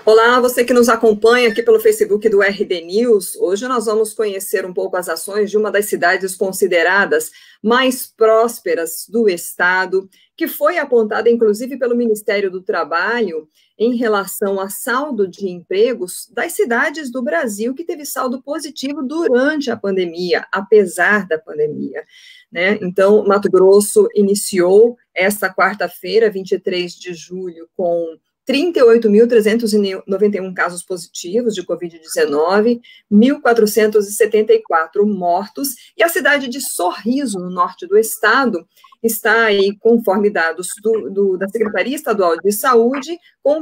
Olá, você que nos acompanha aqui pelo Facebook do RD News. Hoje nós vamos conhecer um pouco as ações de uma das cidades consideradas mais prósperas do estado, que foi apontada inclusive pelo Ministério do Trabalho em relação a saldo de empregos das cidades do Brasil que teve saldo positivo durante a pandemia, apesar da pandemia, né? Então, Mato Grosso iniciou esta quarta-feira, 23 de julho, com 38.391 casos positivos de Covid-19, 1.474 mortos, e a cidade de Sorriso, no norte do estado, está aí, conforme dados da Secretaria Estadual de Saúde, com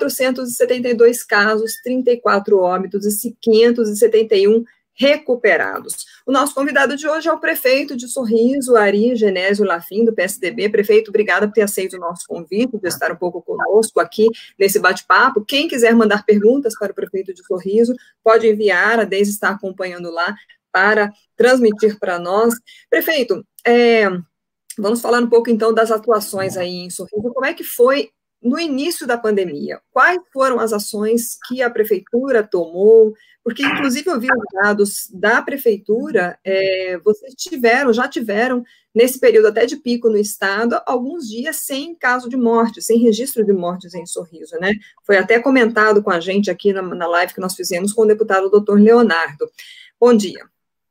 1.472 casos, 34 óbitos e 571 recuperados. O nosso convidado de hoje é o prefeito de Sorriso, Ari Genésio Lafim, do PSDB. Prefeito, obrigada por ter aceito o nosso convite, de estar um pouco conosco aqui nesse bate-papo. Quem quiser mandar perguntas para o prefeito de Sorriso, pode enviar, a Deise está acompanhando lá para transmitir para nós. Prefeito, vamos falar um pouco então das atuações aí em Sorriso. Como é que foi no início da pandemia? Quais foram as ações que a prefeitura tomou? Porque, inclusive, eu vi os dados da prefeitura, vocês já tiveram, nesse período até de pico no estado, alguns dias sem caso de morte, sem registro de mortes em Sorriso, né? Foi até comentado com a gente aqui na live que nós fizemos com o deputado doutor Leonardo. Bom dia.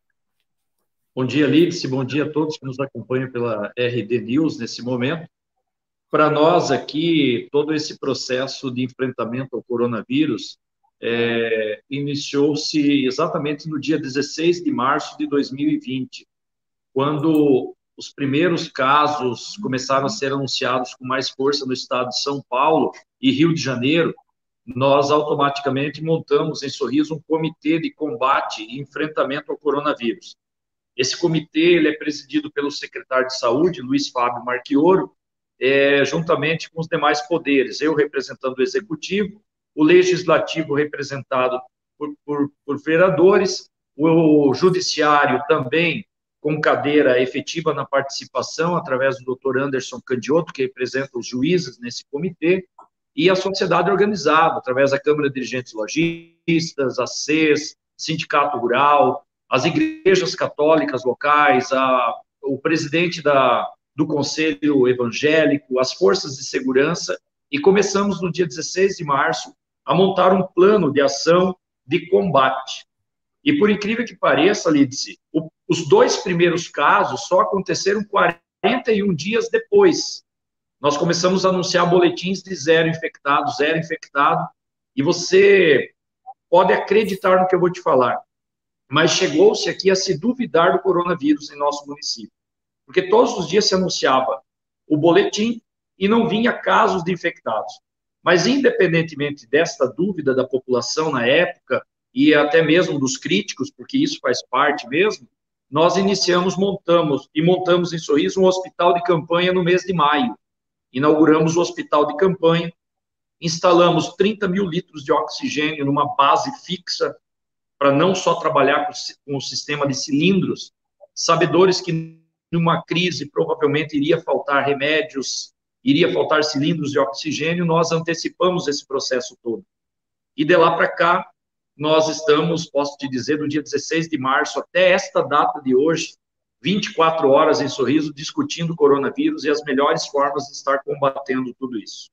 Bom dia, Lídice, bom dia a todos que nos acompanham pela RD News nesse momento. Para nós aqui, todo esse processo de enfrentamento ao coronavírus iniciou-se exatamente no dia 16 de março de 2020, quando os primeiros casos começaram a ser anunciados com mais força no estado de São Paulo e Rio de Janeiro. Nós automaticamente montamos em Sorriso um comitê de combate e enfrentamento ao coronavírus. Esse comitê ele é presidido pelo secretário de Saúde, Luiz Fábio Marchioro, juntamente com os demais poderes, eu representando o Executivo, o Legislativo representado por vereadores, o Judiciário também com cadeira efetiva na participação, através do Dr. Anderson Candioto, que representa os juízes nesse comitê, e a sociedade organizada, através da Câmara de Dirigentes Lojistas, a CES, Sindicato Rural, as igrejas católicas locais, o presidente do Conselho Evangélico, as forças de segurança, e começamos no dia 16 de março a montar um plano de ação de combate. E por incrível que pareça, Lídice, os dois primeiros casos só aconteceram 41 dias depois. Nós começamos a anunciar boletins de zero infectado, e você pode acreditar no que eu vou te falar, mas chegou-se aqui a se duvidar do coronavírus em nosso município, porque todos os dias se anunciava o boletim e não vinha casos de infectados. Mas, independentemente desta dúvida da população na época, e até mesmo dos críticos, porque isso faz parte mesmo, nós montamos em Sorriso um hospital de campanha no mês de maio. Inauguramos o hospital de campanha, instalamos 30 mil litros de oxigênio numa base fixa, para não só trabalhar com o sistema de cilindros, sabedores que numa crise provavelmente iria faltar remédios, iria faltar cilindros de oxigênio, nós antecipamos esse processo todo. E de lá para cá, nós estamos, posso te dizer, do dia 16 de março até esta data de hoje, 24 horas em Sorriso, discutindo o coronavírus e as melhores formas de estar combatendo tudo isso.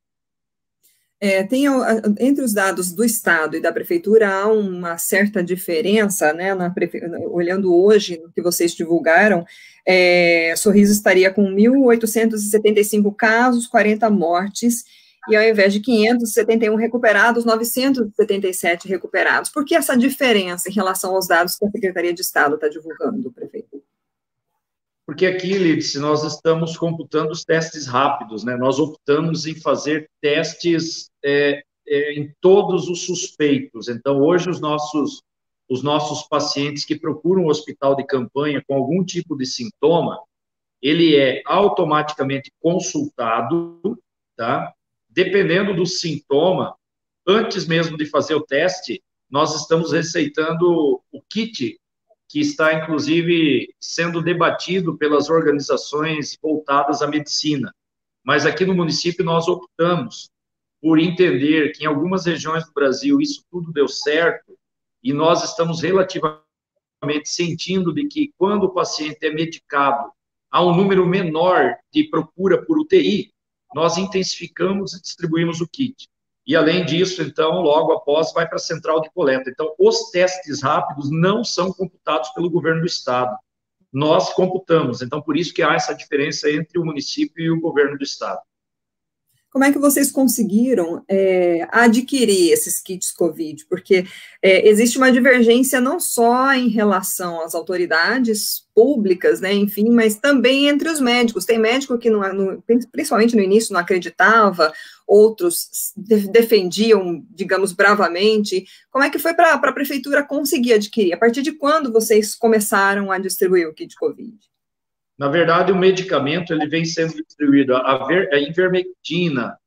Entre os dados do Estado e da Prefeitura, há uma certa diferença, né, olhando hoje no que vocês divulgaram, Sorriso estaria com 1.875 casos, 40 mortes, e ao invés de 571 recuperados, 977 recuperados. Por que essa diferença em relação aos dados que a Secretaria de Estado está divulgando, prefeito? Porque aqui, Lídice, nós estamos computando os testes rápidos, né? Nós optamos em fazer testes em todos os suspeitos. Então, hoje, os nossos pacientes que procuram um hospital de campanha com algum tipo de sintoma, ele é automaticamente consultado, tá? Dependendo do sintoma, antes mesmo de fazer o teste, nós estamos receitando o kit, que está, inclusive, sendo debatido pelas organizações voltadas à medicina. Mas aqui no município nós optamos por entender que em algumas regiões do Brasil isso tudo deu certo, e nós estamos relativamente sentindo de que quando o paciente é medicado, há um número menor de procura por UTI, nós intensificamos e distribuímos o kit. E, além disso, então, logo após, vai para a central de coleta. Então, os testes rápidos não são computados pelo governo do estado. Nós computamos. Então, por isso que há essa diferença entre o município e o governo do estado. Como é que vocês conseguiram adquirir esses kits COVID? Porque existe uma divergência não só em relação às autoridades públicas, né, enfim, mas também entre os médicos. Tem médico que, principalmente no início, não acreditava, outros defendiam, digamos, bravamente. Como é que foi para a prefeitura conseguir adquirir? A partir de quando vocês começaram a distribuir o kit COVID? Na verdade, o medicamento ele vem sendo distribuído, a ivermectina,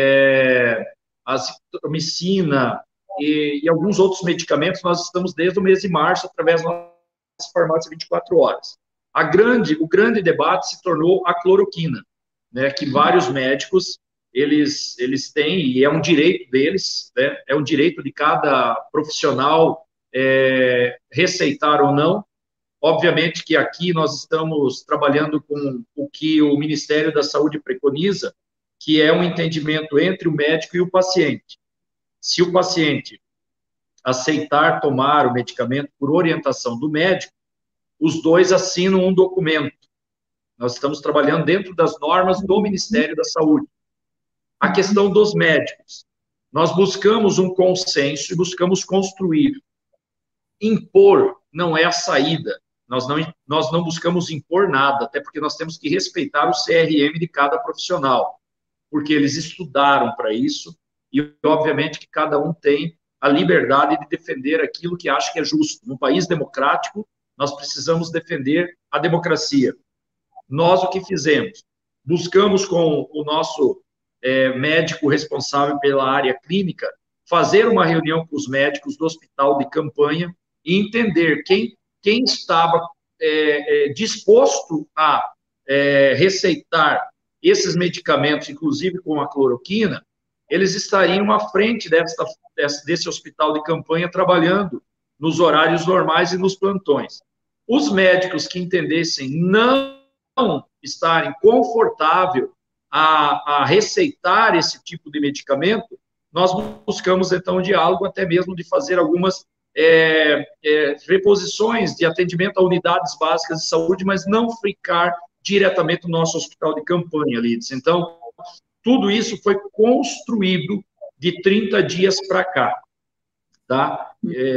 a azitromicina e alguns outros medicamentos, nós estamos desde o mês de março, através da nossa farmácia 24 horas. O grande debate se tornou a cloroquina, né, que vários médicos, eles têm, e é um direito deles, né, é um direito de cada profissional receitar ou não. Obviamente que aqui nós estamos trabalhando com o que o Ministério da Saúde preconiza, que é um entendimento entre o médico e o paciente. Se o paciente aceitar tomar o medicamento por orientação do médico, os dois assinam um documento. Nós estamos trabalhando dentro das normas do Ministério da Saúde. A questão dos médicos. Nós buscamos um consenso e buscamos construir. Impor não é a saída. Nós não buscamos impor nada, até porque nós temos que respeitar o CRM de cada profissional, porque eles estudaram para isso e, obviamente, que cada um tem a liberdade de defender aquilo que acha que é justo. Num país democrático, nós precisamos defender a democracia. Nós, o que fizemos? Buscamos com o nosso médico responsável pela área clínica fazer uma reunião com os médicos do hospital de campanha e entender quem estava disposto a receitar esses medicamentos, inclusive com a cloroquina, eles estariam à frente desse hospital de campanha trabalhando nos horários normais e nos plantões. Os médicos que entendessem não estarem confortáveis a receitar esse tipo de medicamento, nós buscamos, então, um diálogo até mesmo de fazer algumas reposições de atendimento a unidades básicas de saúde, mas não ficar diretamente no nosso hospital de campanha, Lides. Então, tudo isso foi construído de 30 dias para cá, tá?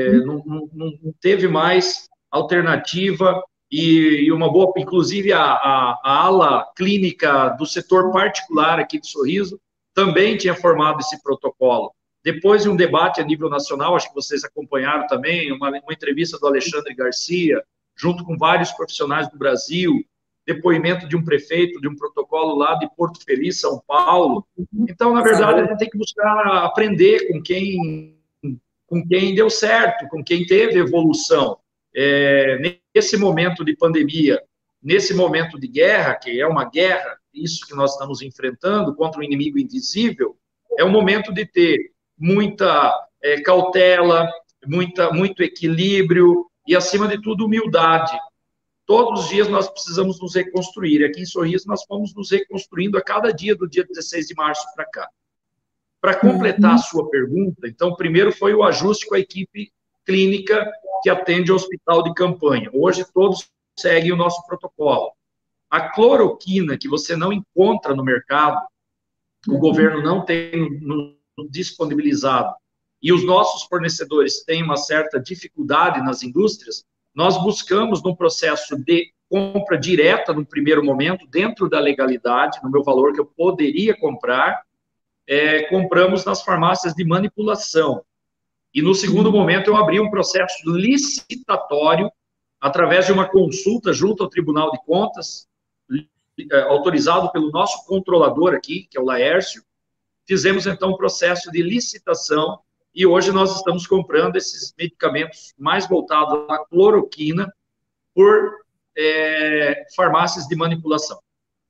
Não teve mais alternativa e uma boa, inclusive a ala clínica do setor particular aqui de Sorriso também tinha formado esse protocolo. Depois de um debate a nível nacional, acho que vocês acompanharam também, uma entrevista do Alexandre Garcia, junto com vários profissionais do Brasil, depoimento de um prefeito, de um protocolo lá de Porto Feliz, São Paulo. Então, na verdade, a gente tem que buscar aprender com quem deu certo, com quem teve evolução. Nesse momento de pandemia, nesse momento de guerra, que é uma guerra, isso que nós estamos enfrentando contra um inimigo invisível, é um momento de ter muita cautela, muito equilíbrio e, acima de tudo, humildade. Todos os dias nós precisamos nos reconstruir. Aqui em Sorriso, nós fomos nos reconstruindo a cada dia do dia 16 de março para cá. Para completar a sua pergunta, então, primeiro foi o ajuste com a equipe clínica que atende o hospital de campanha. Hoje, todos seguem o nosso protocolo. A cloroquina, que você não encontra no mercado, o governo não tem disponibilizado, e os nossos fornecedores têm uma certa dificuldade nas indústrias, nós buscamos, num processo de compra direta, no primeiro momento, dentro da legalidade, no meu valor que eu poderia comprar, compramos nas farmácias de manipulação. E, no segundo momento, eu abri um processo licitatório, através de uma consulta junto ao Tribunal de Contas, autorizado pelo nosso controlador aqui, que é o Laércio. Fizemos, então, um processo de licitação e hoje nós estamos comprando esses medicamentos mais voltados à cloroquina por farmácias de manipulação.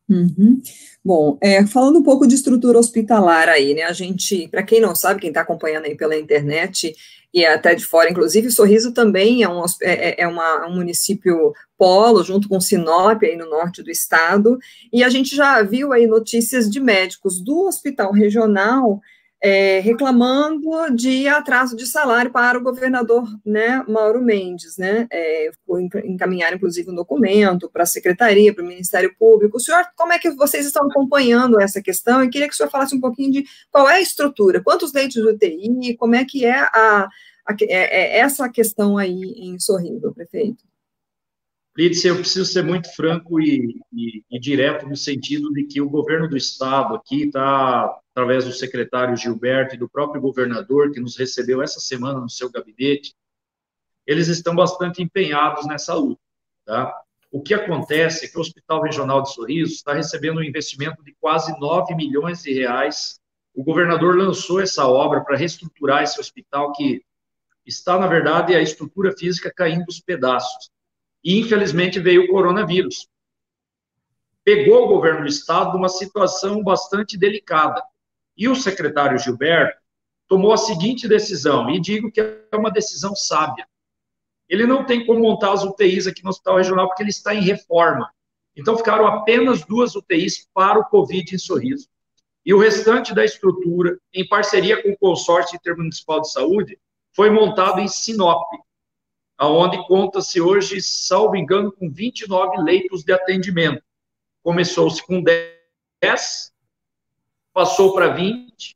Uhum. Bom, falando um pouco de estrutura hospitalar aí, né, a gente, para quem não sabe, quem está acompanhando aí pela internet e até de fora, inclusive, Sorriso também é um município polo, junto com Sinop, aí no norte do estado, e a gente já viu aí notícias de médicos do hospital regional reclamando de atraso de salário para o governador, né, Mauro Mendes, né, encaminhar, inclusive, um documento para a secretaria, para o Ministério Público. O senhor, como é que vocês estão acompanhando essa questão? Eu queria que o senhor falasse um pouquinho de qual é a estrutura, quantos leitos de UTI, como é que é essa questão aí em Sorriso, prefeito? Lídice, eu preciso ser muito franco e direto no sentido de que o governo do estado aqui está, através do secretário Gilberto e do próprio governador, que nos recebeu essa semana no seu gabinete, eles estão bastante empenhados nessa luta, tá? O que acontece é que o Hospital Regional de Sorriso está recebendo um investimento de quase 9 milhões de reais. O governador lançou essa obra para reestruturar esse hospital que está, na verdade, a estrutura física caindo aos pedaços. E, infelizmente, veio o coronavírus. Pegou o governo do estado numa situação bastante delicada. E o secretário Gilberto tomou a seguinte decisão, e digo que é uma decisão sábia. Ele não tem como montar as UTIs aqui no Hospital Regional, porque ele está em reforma. Então, ficaram apenas 2 UTIs para o Covid em Sorriso. E o restante da estrutura, em parceria com o Consórcio Intermunicipal de Saúde, foi montado em Sinop, aonde conta-se hoje, salvo engano, com 29 leitos de atendimento. Começou-se com 10, passou para 20,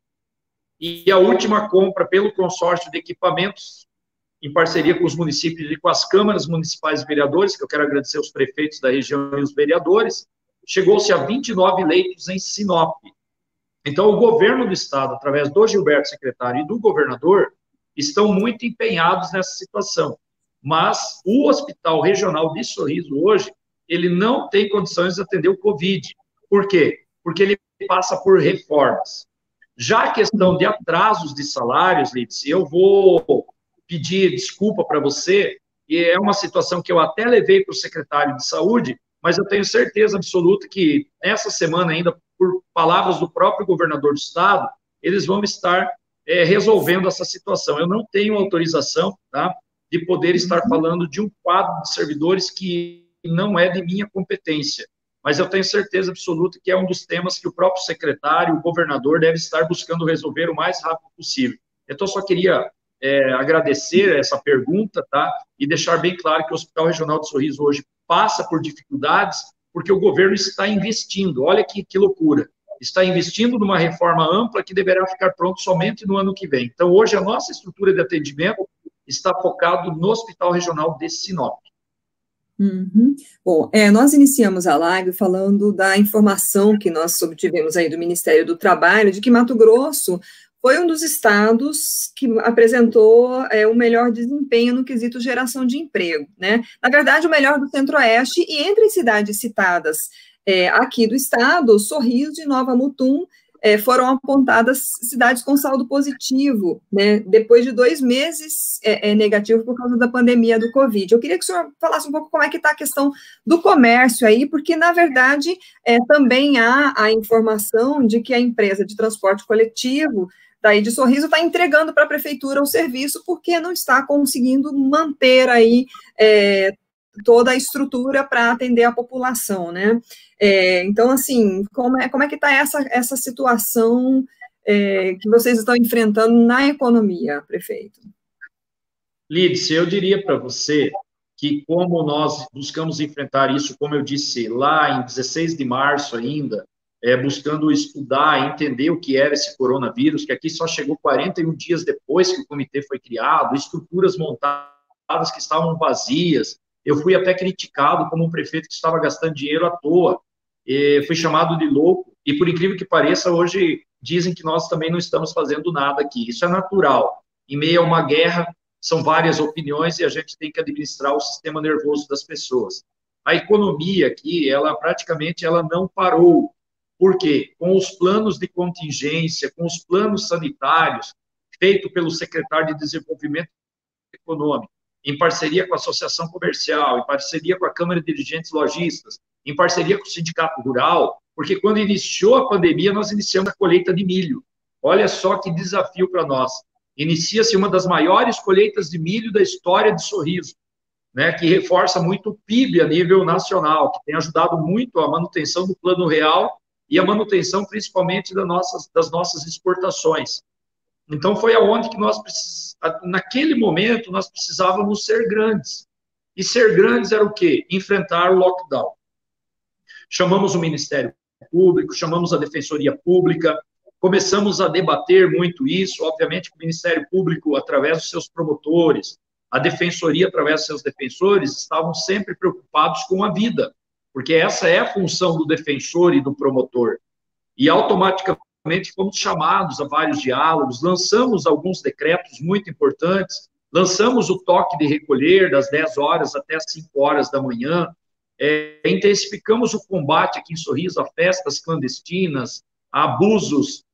e a última compra pelo consórcio de equipamentos, em parceria com os municípios e com as câmaras municipais e vereadores, que eu quero agradecer aos prefeitos da região e os vereadores, chegou-se a 29 leitos em Sinop. Então, o governo do estado, através do Gilberto, secretário, e do governador, estão muito empenhados nessa situação. Mas o Hospital Regional de Sorriso, hoje, ele não tem condições de atender o Covid. Por quê? Porque ele passa por reformas. Já a questão de atrasos de salários, Lídice, eu vou pedir desculpa para você, e é uma situação que eu até levei para o secretário de Saúde, mas eu tenho certeza absoluta que essa semana ainda, por palavras do próprio governador do estado, eles vão estar resolvendo essa situação. Eu não tenho autorização, tá, de poder estar falando de um quadro de servidores que não é de minha competência, mas eu tenho certeza absoluta que é um dos temas que o próprio secretário, o governador, deve estar buscando resolver o mais rápido possível. Então, só queria agradecer essa pergunta, tá, e deixar bem claro que o Hospital Regional de Sorriso hoje passa por dificuldades porque o governo está investindo, olha que loucura, está investindo numa reforma ampla que deverá ficar pronto somente no ano que vem. Então, hoje, a nossa estrutura de atendimento está focado no Hospital Regional de Sinop. Uhum. Bom, nós iniciamos a live falando da informação que nós obtivemos aí do Ministério do Trabalho, de que Mato Grosso foi um dos estados que apresentou o melhor desempenho no quesito geração de emprego, né? Na verdade, o melhor do Centro-Oeste, e entre as cidades citadas aqui do estado, Sorriso e Nova Mutum foram apontadas cidades com saldo positivo, né, depois de 2 meses negativo por causa da pandemia do Covid. Eu queria que o senhor falasse um pouco como é que está a questão do comércio aí, porque, na verdade, também há a informação de que a empresa de transporte coletivo daí de Sorriso está entregando para a prefeitura o serviço porque não está conseguindo manter aí toda a estrutura para atender a população, né? Então, assim, como é que está essa situação que vocês estão enfrentando na economia, prefeito? Lídice, eu diria para você que como nós buscamos enfrentar isso, como eu disse lá em 16 de março ainda, buscando estudar, entender o que era esse coronavírus, que aqui só chegou 41 dias depois que o comitê foi criado, estruturas montadas que estavam vazias. Eu fui até criticado como um prefeito que estava gastando dinheiro à toa, fui chamado de louco, e por incrível que pareça, hoje dizem que nós também não estamos fazendo nada aqui. Isso é natural. Em meio a uma guerra, são várias opiniões e a gente tem que administrar o sistema nervoso das pessoas. A economia aqui, ela praticamente não parou. Por quê? Com os planos de contingência, com os planos sanitários, feito pelo secretário de Desenvolvimento Econômico, em parceria com a Associação Comercial, em parceria com a Câmara de Dirigentes Lojistas, em parceria com o Sindicato Rural, porque quando iniciou a pandemia, nós iniciamos a colheita de milho. Olha só que desafio para nós. Inicia-se uma das maiores colheitas de milho da história de Sorriso, né, que reforça muito o PIB a nível nacional, que tem ajudado muito a manutenção do Plano Real e a manutenção, principalmente, das nossas exportações. Então, foi aonde que naquele momento, nós precisávamos ser grandes. E ser grandes era o quê? Enfrentar o lockdown. Chamamos o Ministério Público, chamamos a Defensoria Pública, começamos a debater muito isso, obviamente, o Ministério Público, através dos seus promotores, a Defensoria, através dos seus defensores, estavam sempre preocupados com a vida, porque essa é a função do defensor e do promotor. E, automaticamente, fomos chamados a vários diálogos, lançamos alguns decretos muito importantes, lançamos o toque de recolher das 10 horas até as 5 horas da manhã, intensificamos o combate aqui em Sorriso a festas clandestinas, a abusos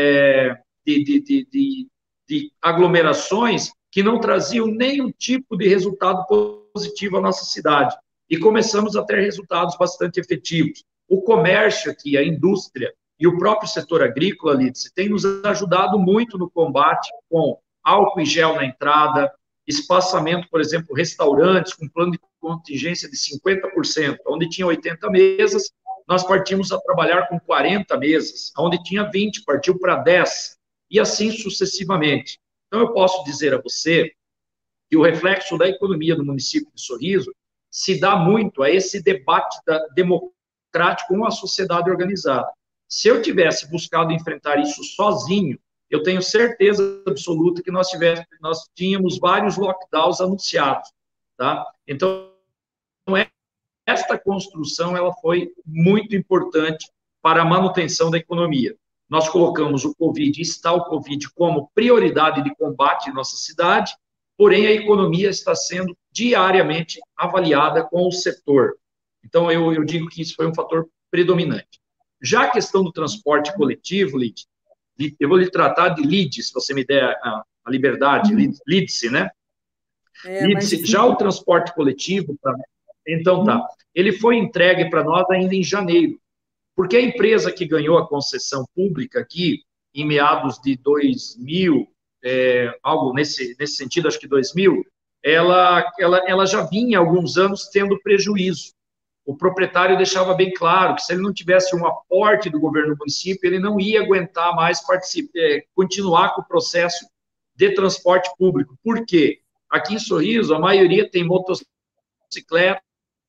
de aglomerações que não traziam nenhum tipo de resultado positivo à nossa cidade. E começamos a ter resultados bastante efetivos. O comércio aqui, a indústria e o próprio setor agrícola, Lídice, tem nos ajudado muito no combate com álcool e gel na entrada, espaçamento, por exemplo, restaurantes com plano de contingência de 50%, onde tinha 80 mesas, nós partimos a trabalhar com 40 mesas, onde tinha 20, partiu para 10, e assim sucessivamente. Então, eu posso dizer a você que o reflexo da economia do município de Sorriso se dá muito a esse debate democrático com a sociedade organizada. Se eu tivesse buscado enfrentar isso sozinho, eu tenho certeza absoluta que nós tínhamos vários lockdowns anunciados, tá? Então, esta construção ela foi muito importante para a manutenção da economia. Nós colocamos o Covid, está o Covid como prioridade de combate em nossa cidade, porém a economia está sendo diariamente avaliada com o setor. Então, eu digo que isso foi um fator predominante. Já a questão do transporte coletivo, Lídice, eu vou lhe tratar de Lídice, se você me der a liberdade, Lídice, né? Lídice, já o transporte coletivo, então tá, ele foi entregue para nós ainda em janeiro, porque a empresa que ganhou a concessão pública aqui, em meados de 2000, algo nesse sentido, acho que 2000, ela já vinha há alguns anos tendo prejuízo. O proprietário deixava bem claro que se ele não tivesse um aporte do governo do município, ele não ia aguentar mais continuar com o processo de transporte público. Por quê? Aqui em Sorriso, a maioria tem motocicleta,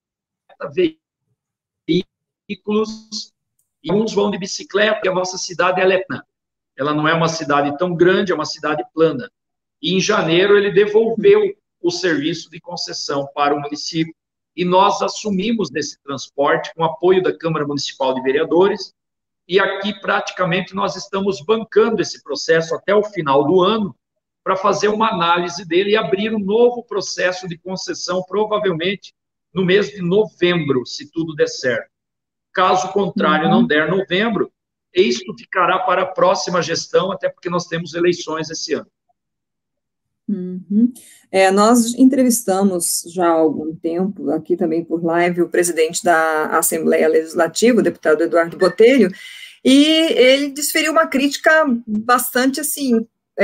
veículos, e uns vão de bicicleta, porque a nossa cidade é plana. Ela não é uma cidade tão grande, é uma cidade plana. E em janeiro ele devolveu o serviço de concessão para o município. E nós assumimos esse transporte com apoio da Câmara Municipal de Vereadores, e aqui praticamente nós estamos bancando esse processo até o final do ano, para fazer uma análise dele e abrir um novo processo de concessão, provavelmente no mês de novembro, se tudo der certo. Caso contrário, não der novembro, isto ficará para a próxima gestão, até porque nós temos eleições esse ano. Nós entrevistamos já há algum tempo, aqui também por live, o presidente da Assembleia Legislativa, o deputado Eduardo Botelho, e ele desferiu uma crítica bastante, assim,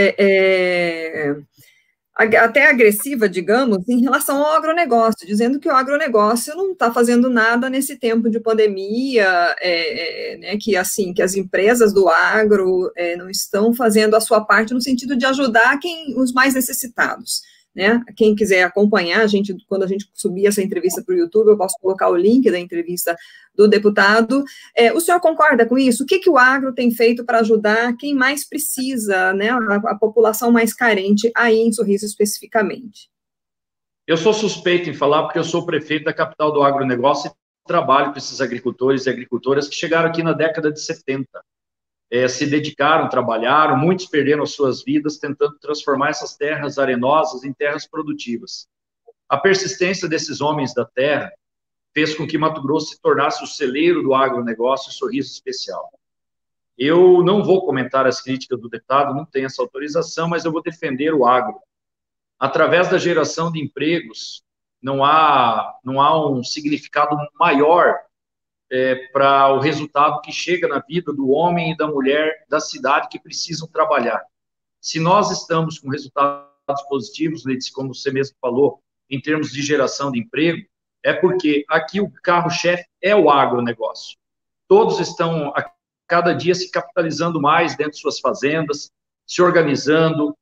até agressiva, digamos, em relação ao agronegócio, dizendo que o agronegócio não está fazendo nada nesse tempo de pandemia, né, que as empresas do agro não estão fazendo a sua parte no sentido de ajudar os mais necessitados. Né? Quem quiser acompanhar, quando a gente subir essa entrevista para o YouTube, eu posso colocar o link da entrevista do deputado. O senhor concorda com isso? O que o agro tem feito para ajudar quem mais precisa, né, a população mais carente aí em Sorriso especificamente? Eu sou suspeito em falar porque eu sou prefeito da capital do agronegócio e trabalho com esses agricultores e agricultoras que chegaram aqui na década de 70. Se dedicaram, trabalharam, muitos perderam as suas vidas tentando transformar essas terras arenosas em terras produtivas. A persistência desses homens da terra fez com que Mato Grosso se tornasse o celeiro do agronegócio e Sorriso especial. Eu não vou comentar as críticas do deputado, não tenho essa autorização, mas eu vou defender o agro. Através da geração de empregos, não há um significado maior para o resultado que chega na vida do homem e da mulher da cidade que precisam trabalhar. Se nós estamos com resultados positivos, Letícia, como você mesmo falou, em termos de geração de emprego, é porque aqui o carro-chefe é o agronegócio. Todos estão, a cada dia, se capitalizando mais dentro de suas fazendas, se organizando,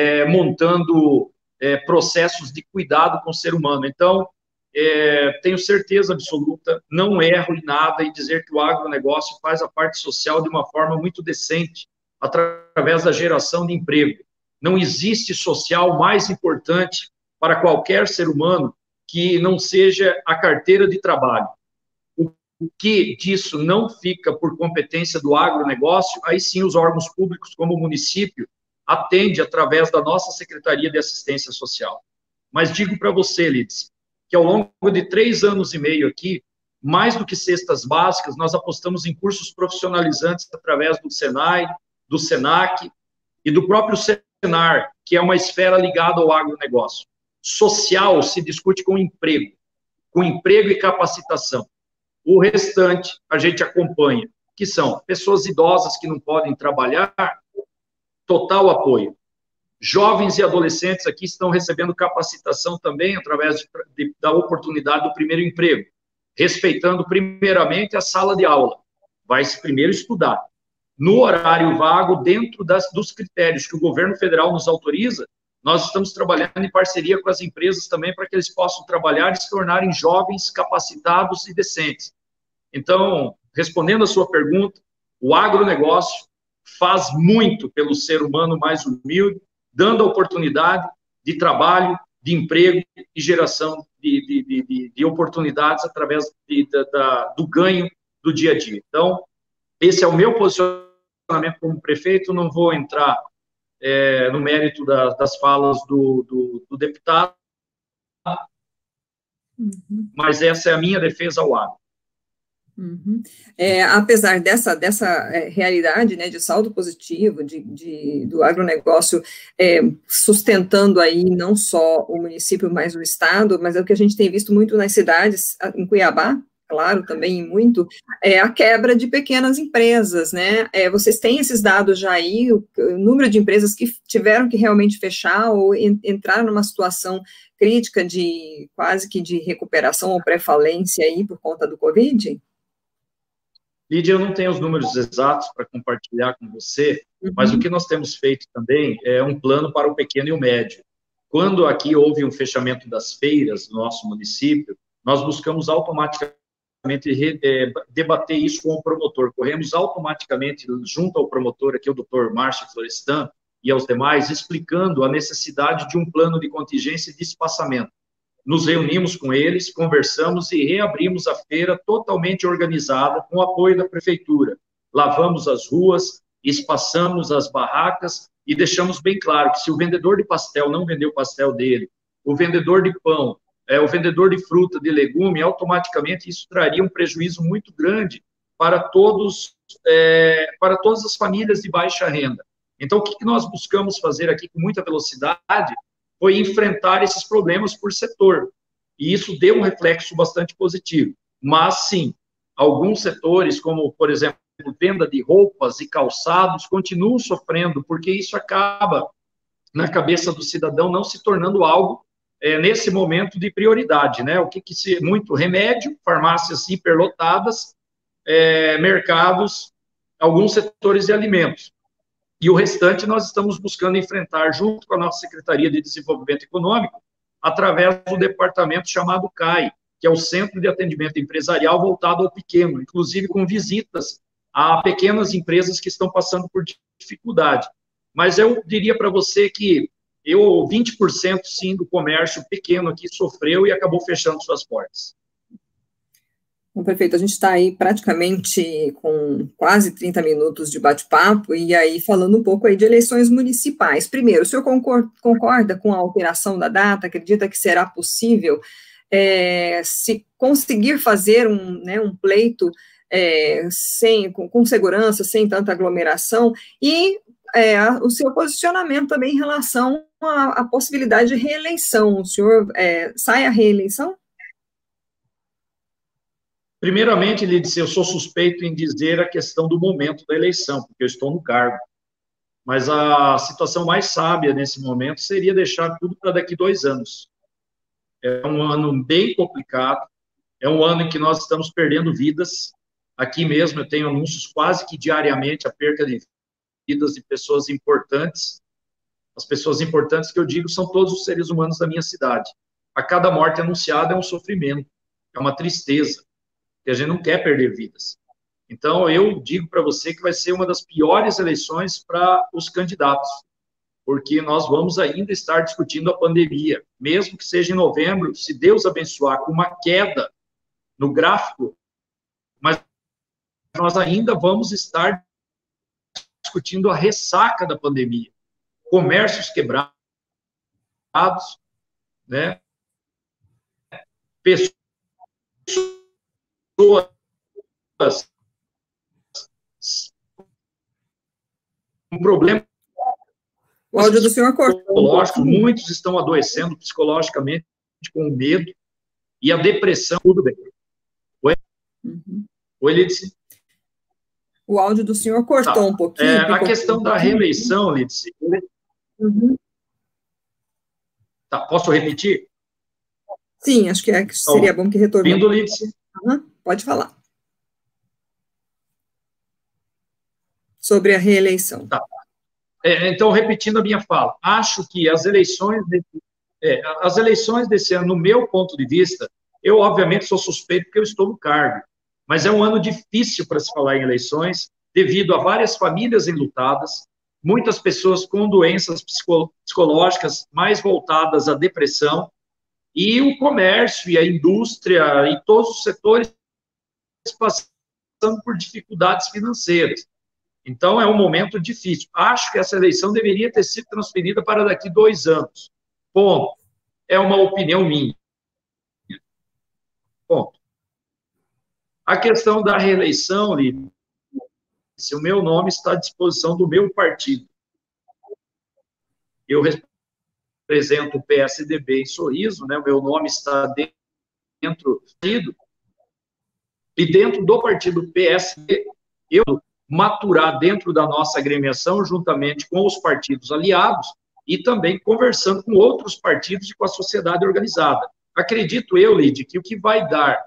montando processos de cuidado com o ser humano. Então, tenho certeza absoluta, não erro em nada em dizer que o agronegócio faz a parte social de uma forma muito decente, através da geração de emprego. Não existe social mais importante para qualquer ser humano que não seja a carteira de trabalho. O que disso não fica por competência do agronegócio, aí sim os órgãos públicos, como o município, atende através da nossa Secretaria de Assistência Social. Mas digo para você, Lides, que ao longo de 3 anos e meio aqui, mais do que cestas básicas, nós apostamos em cursos profissionalizantes através do Senai, do Senac e do próprio Senar, que é uma esfera ligada ao agronegócio. Social se discute com emprego e capacitação. O restante a gente acompanha, que são pessoas idosas que não podem trabalhar, total apoio. Jovens e adolescentes aqui estão recebendo capacitação também através da oportunidade do primeiro emprego, respeitando primeiramente a sala de aula. Vai-se primeiro estudar. No horário vago, dentro dos critérios que o governo federal nos autoriza, nós estamos trabalhando em parceria com as empresas também para que eles possam trabalhar e se tornarem jovens, capacitados e decentes. Então, respondendo a sua pergunta, o agronegócio faz muito pelo ser humano mais humilde, dando a oportunidade de trabalho, de emprego e geração de oportunidades através do ganho do dia a dia. Então, esse é o meu posicionamento como prefeito. Não vou entrar no mérito das falas do deputado, mas essa é a minha defesa ao agro. Uhum. Apesar dessa realidade, né, de saldo positivo do agronegócio sustentando aí não só o município, mas o estado, mas é o que a gente tem visto muito nas cidades, em Cuiabá, claro, também muito, a quebra de pequenas empresas, né? Vocês têm esses dados já aí, o número de empresas que tiveram que realmente fechar ou entrar numa situação crítica de quase que de recuperação ou pré-falência aí por conta do Covid? Lídia, eu não tenho os números exatos para compartilhar com você, mas o que nós temos feito também é um plano para o pequeno e o médio. Quando aqui houve um fechamento das feiras no nosso município, nós buscamos automaticamente debater isso com o promotor. Corremos automaticamente junto ao promotor, aqui o doutor Márcio Florestan, e aos demais, explicando a necessidade de um plano de contingência e de espaçamento. Nos reunimos com eles, conversamos e reabrimos a feira totalmente organizada, com o apoio da prefeitura. Lavamos as ruas, espaçamos as barracas e deixamos bem claro que se o vendedor de pastel não vendeu o pastel dele, o vendedor de pão, o vendedor de fruta, de legume, automaticamente isso traria um prejuízo muito grande para todas as famílias de baixa renda. Então, o que nós buscamos fazer aqui com muita velocidade foi enfrentar esses problemas por setor. E isso deu um reflexo bastante positivo. Mas, sim, alguns setores, como, por exemplo, venda de roupas e calçados, continuam sofrendo, porque isso acaba, na cabeça do cidadão, não se tornando algo, nesse momento, de prioridade, né? Muito remédio, farmácias hiperlotadas, mercados, alguns setores de alimentos. E o restante nós estamos buscando enfrentar junto com a nossa Secretaria de Desenvolvimento Econômico, através do departamento chamado CAI, que é o Centro de Atendimento Empresarial voltado ao pequeno, inclusive com visitas a pequenas empresas que estão passando por dificuldade. Mas eu diria para você que 20% sim do comércio pequeno aqui sofreu e acabou fechando suas portas. Bom, perfeito, a gente está aí praticamente com quase 30 minutos de bate-papo, e aí falando um pouco aí de eleições municipais. Primeiro, o senhor concorda com a alteração da data? Acredita que será possível se conseguir fazer um pleito com segurança, sem tanta aglomeração, e o seu posicionamento também em relação à possibilidade de reeleição? O senhor sai à reeleição? Primeiramente, ele disse, eu sou suspeito em dizer a questão do momento da eleição, porque eu estou no cargo. Mas a situação mais sábia nesse momento seria deixar tudo para daqui 2 anos. É um ano bem complicado, é um ano em que nós estamos perdendo vidas. Aqui mesmo eu tenho anúncios quase que diariamente a perda de vidas de pessoas importantes. As pessoas importantes que eu digo são todos os seres humanos da minha cidade. A cada morte anunciada é um sofrimento, é uma tristeza, que a gente não quer perder vidas. Então, eu digo para você que vai ser uma das piores eleições para os candidatos, porque nós vamos ainda estar discutindo a pandemia, mesmo que seja em novembro, se Deus abençoar, com uma queda no gráfico, mas nós ainda vamos estar discutindo a ressaca da pandemia. Comércios quebrados, né? Pessoas com problemas O áudio do senhor cortou. psicológicos, muitos estão adoecendo psicologicamente com medo, e a depressão, tudo bem. Oi? Uhum. Oi, Lídice? O áudio do senhor cortou um pouquinho. A questão da reeleição, Lídice. Uhum. Tá, posso repetir? Sim, acho que seria bom que retornasse. Vindo, Lídice? Pode falar. Sobre a reeleição. Tá. Então, repetindo a minha fala, acho que as eleições desse ano, no meu ponto de vista, eu, obviamente, sou suspeito porque eu estou no cargo, mas é um ano difícil para se falar em eleições, devido a várias famílias enlutadas, muitas pessoas com doenças psicológicas mais voltadas à depressão, e o comércio e a indústria e todos os setores passando por dificuldades financeiras. Então, é um momento difícil. Acho que essa eleição deveria ter sido transferida para daqui 2 anos. Ponto. É uma opinião minha. Ponto. A questão da reeleição, Lídia, se o meu nome está à disposição do meu partido. Eu represento o PSDB em Sorriso, né? O meu nome está dentro do partido. E dentro do partido PSD, eu maturar dentro da nossa agremiação, juntamente com os partidos aliados, e também conversando com outros partidos e com a sociedade organizada. Acredito eu, Lídia, que o que vai dar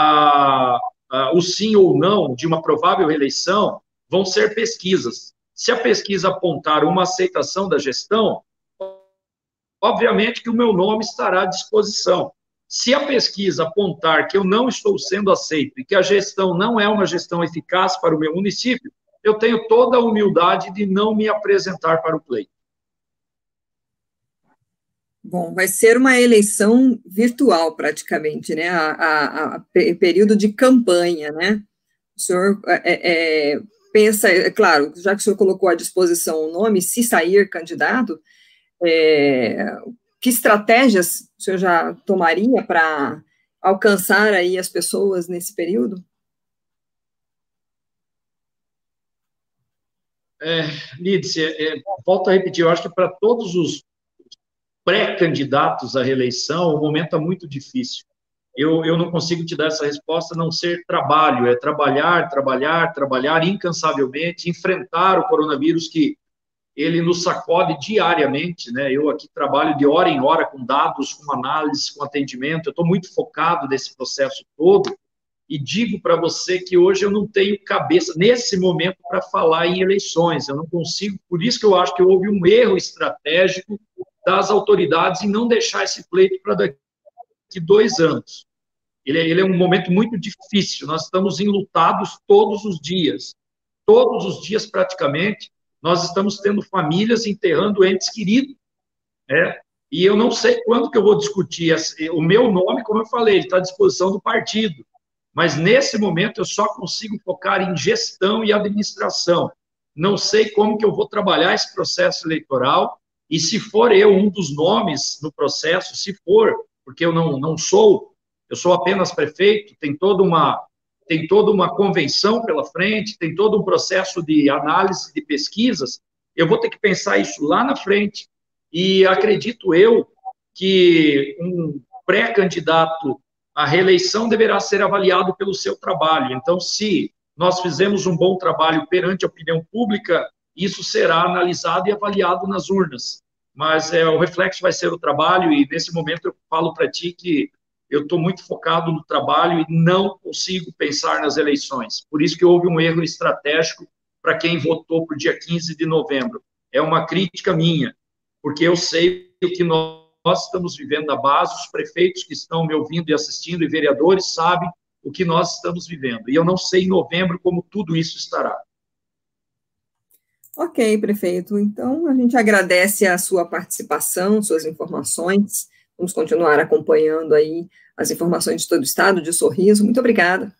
o sim ou não de uma provável reeleição vão ser pesquisas. Se a pesquisa apontar uma aceitação da gestão, obviamente que o meu nome estará à disposição. Se a pesquisa apontar que eu não estou sendo aceito e que a gestão não é uma gestão eficaz para o meu município, eu tenho toda a humildade de não me apresentar para o pleito. Bom, vai ser uma eleição virtual, praticamente, né? Período de campanha, né? O senhor pensa, claro, já que o senhor colocou à disposição o nome, se sair candidato, que estratégias o senhor já tomaria para alcançar aí as pessoas nesse período? Lídice, volto a repetir, eu acho que para todos os pré-candidatos à reeleição, o momento é muito difícil. Eu não consigo te dar essa resposta a não ser trabalho, é trabalhar, trabalhar, trabalhar incansavelmente, enfrentar o coronavírus que ele nos sacode diariamente, né? Eu aqui trabalho de hora em hora com dados, com análise, com atendimento, eu estou muito focado nesse processo todo, e digo para você que hoje eu não tenho cabeça, nesse momento, para falar em eleições, eu não consigo, por isso que eu acho que houve um erro estratégico das autoridades em não deixar esse pleito para daqui 2 anos. Ele é um momento muito difícil, nós estamos enlutados todos os dias praticamente, nós estamos tendo famílias enterrando entes queridos, né? E eu não sei quando que eu vou discutir o meu nome, como eu falei, ele está à disposição do partido, mas nesse momento eu só consigo focar em gestão e administração. Não sei como que eu vou trabalhar esse processo eleitoral, e se for eu um dos nomes no processo, se for, porque eu não sou, eu sou apenas prefeito, tem toda uma convenção pela frente, tem todo um processo de análise de pesquisas, eu vou ter que pensar isso lá na frente, e acredito eu que um pré-candidato a reeleição deverá ser avaliada pelo seu trabalho. Então, se nós fizemos um bom trabalho perante a opinião pública, isso será analisado e avaliado nas urnas. Mas o reflexo vai ser o trabalho, e nesse momento eu falo para ti que eu estou muito focado no trabalho e não consigo pensar nas eleições. Por isso que houve um erro estratégico para quem votou para o dia 15 de novembro. É uma crítica minha, porque eu sei o que nós estamos vivendo na base, os prefeitos que estão me ouvindo e assistindo, e vereadores, sabem o que nós estamos vivendo. E eu não sei em novembro como tudo isso estará. Ok, prefeito. Então, a gente agradece a sua participação, suas informações. Vamos continuar acompanhando aí as informações de todo o estado, de Sorriso. Muito obrigada.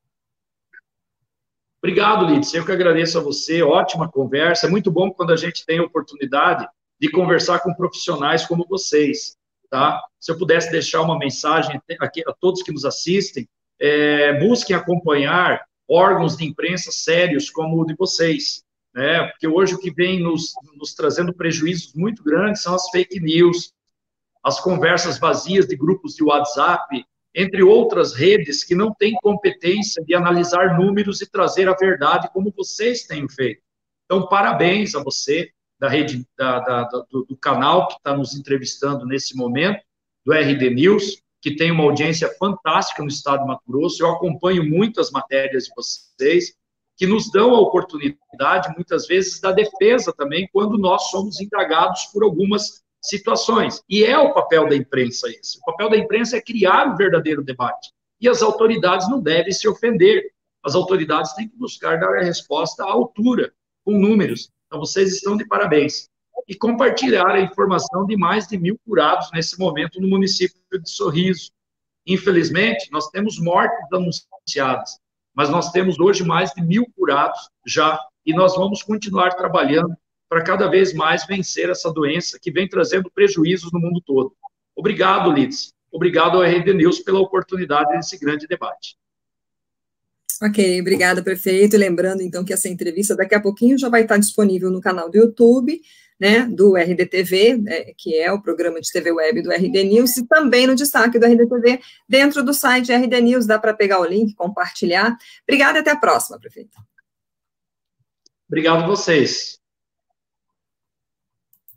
Obrigado, Lídice. Eu que agradeço a você. Ótima conversa. É muito bom quando a gente tem a oportunidade de conversar com profissionais como vocês, tá? Se eu pudesse deixar uma mensagem aqui a todos que nos assistem, busquem acompanhar órgãos de imprensa sérios como o de vocês, né? Porque hoje o que vem nos trazendo prejuízos muito grandes são as fake news, as conversas vazias de grupos de WhatsApp, entre outras redes que não têm competência de analisar números e trazer a verdade como vocês têm feito. Então, parabéns a você, da rede, do canal que está nos entrevistando nesse momento, do RD News, que tem uma audiência fantástica no estado de Mato Grosso. Eu acompanho muitas matérias de vocês, que nos dão a oportunidade, muitas vezes, da defesa também, quando nós somos indagados por algumas situações. E é o papel da imprensa esse. O papel da imprensa é criar o verdadeiro debate. E as autoridades não devem se ofender. As autoridades têm que buscar dar a resposta à altura, com números. Então, vocês estão de parabéns. E compartilhar a informação de mais de 1.000 curados nesse momento no município de Sorriso. Infelizmente, nós temos mortes anunciadas, mas nós temos hoje mais de 1.000 curados já, e nós vamos continuar trabalhando para cada vez mais vencer essa doença que vem trazendo prejuízos no mundo todo. Obrigado, Lídice. Obrigado ao RD News pela oportunidade desse grande debate. Ok, obrigada, prefeito. E lembrando, então, que essa entrevista daqui a pouquinho já vai estar disponível no canal do YouTube, né, do RDTV, que é o programa de TV Web do RD News, e também no destaque do RDTV, dentro do site RD News, dá para pegar o link, compartilhar. Obrigada e até a próxima, prefeito. Obrigado a vocês.